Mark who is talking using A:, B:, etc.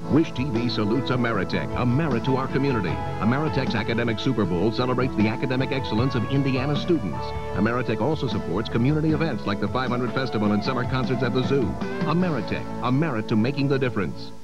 A: WISH-TV salutes Ameritech, a merit to our community. Ameritech's Academic Super Bowl celebrates the academic excellence of Indiana students. Ameritech also supports community events like the 500 Festival and summer concerts at the zoo. Ameritech, a merit to making the difference.